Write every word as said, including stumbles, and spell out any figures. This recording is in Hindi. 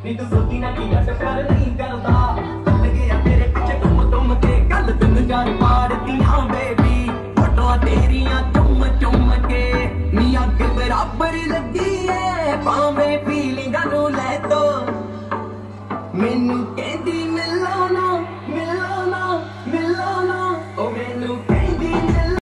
नी तू सोची ना कि जट प्यार नहीं करता लगे या तेरे पीछे तुम तुम के गल दिन चार पा